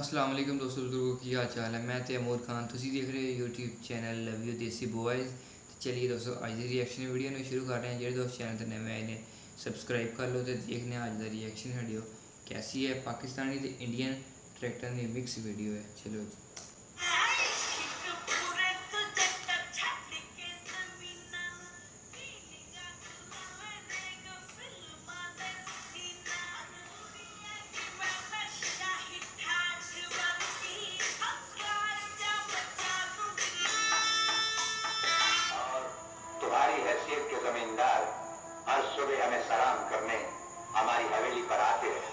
अस्सलाम वालेकुम दोस्तों बुजुर्गों की हाल चाल है। मैं तैमूर खान, तुसी देख रहे हो YouTube channel love you desi boys. तो चलिए दोस्तों अज की रिएक्शन वीडियो में शुरू कर रहे हैं। जो दोस्त चैनल पर नए आए ने सबसक्राइब कर लो तो देखने अज का रिएक्शन वीडियो कैसी है। पाकिस्तानी तो इंडियन ट्रैक्टर की मिक्स वीडियो है। चलो तुम्हारी हैसियत के जमींदार हर सुबह हमें सलाम करने हमारी हवेली पर आते हैं।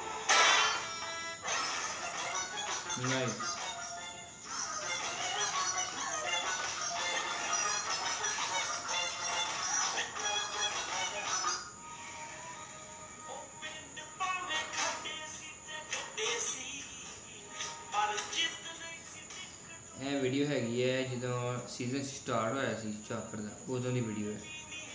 ਇਹ ਵੀਡੀਓ ਹੈਗੀ ਹੈ ਜਦੋਂ ਸੀਜ਼ਨ ਸਟਾਰਟ ਹੋਇਆ ਸੀ ਚਾਪਰ ਦਾ, ਉਦੋਂ ਦੀ ਵੀਡੀਓ ਹੈ।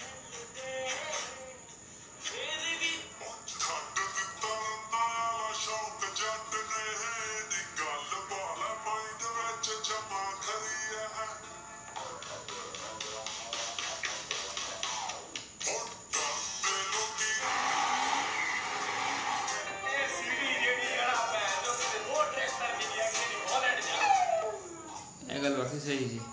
ਇਹ ਗੱਲ ਵਾਕਈ ਸਹੀ ਸੀ।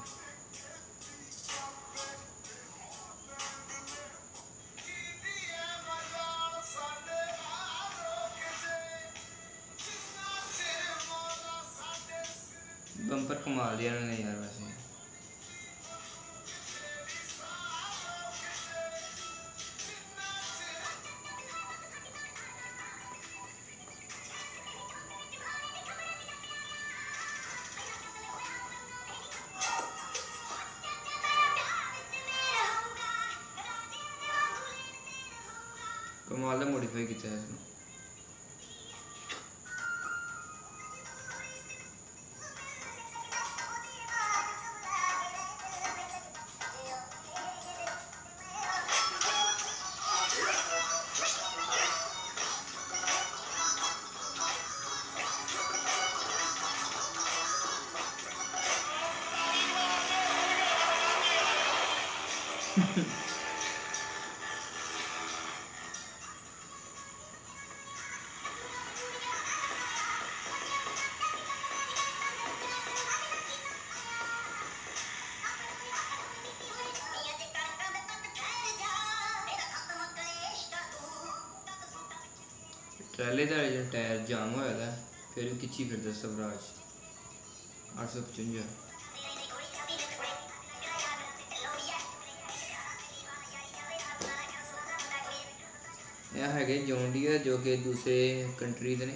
बंपर कमाल दिया उन्होंने यार वैसे। कमाल का मोडिफाई किया है इसमें। ट्रैले का जो टायर जाम होया था फिर भी खिंची फिर स्वराज 855। यह है जॉन डीयर जो कि दूसरे कंट्री के ने।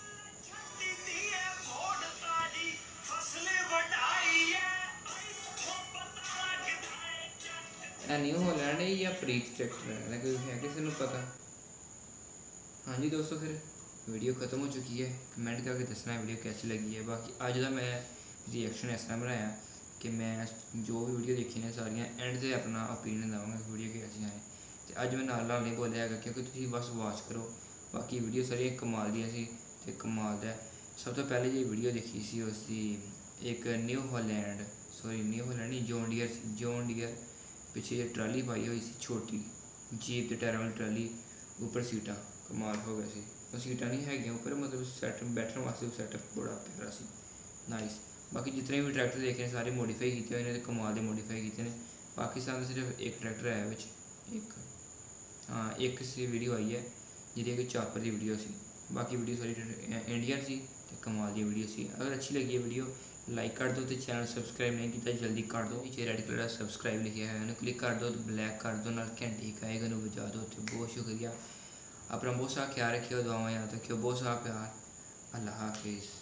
न्यू हॉलैंड है या प्रीत ट्रैक्टर है, कोई है किसी को पता? हाँ जी दोस्तों, फिर वीडियो ख़त्म हो चुकी है। कमेंट करके दसना वीडियो कैसी लगी है। बाकी अज का मैं रिएक्शन इस तरह बनाया कि मैं जो भी वीडियो देखी ने सारियां एंड से अपना ओपीनियन दूँगा वीडियो कैसी है। तो अज मैं नाल नहीं बोलिया क्योंकि तुम बस वॉच करो। बाकी वीडियो सारी कमाल दी सी ते कमाल है। सब तो पहले जी वीडियो देखी सी उसकी एक न्यू हॉलैंड नहीं जॉन डीयर पिछे ट्राली पाई हुई सी छोटी जीप के टायरों वाली ट्राली, ऊपर सीटा कमाल हो गया सी। तो सीटा नहीं है ऊपर, मतलब सैट बैठने वास्ते सैटअप बड़ा प्यारा सी, नाइस। बाकी जितने भी ट्रैक्टर देखे हैं सारे मॉडिफाई किए हुए हैं, कमाल के मॉडिफाई किए हैं। पाकिस्तान में सिर्फ एक ट्रैक्टर है विच एक, हाँ एक सी वीडियो आई है जिहदी कि चापर की वीडियो सी। बाकी वीडियो सारी इंडियन सी ते कमाल की वीडियो सी। अगर अच्छी लगी है वीडियो लाइक कर दो, तो चैनल सबसक्राइब नहीं किया जल्दी कर दो। नीचे रेड कलर का सबसक्राइब लिखा है उन्हें क्लिक कर दो, तो ब्लैक कर दो, नाल घंटी का आएगा उन्हें बजा दो। तो बहुत शुक्रिया। अपना बहुत सारा ख्याल रखियो, दुआवां याद रखियो, बहुत सारा प्यार। अल्लाह हाफिज़।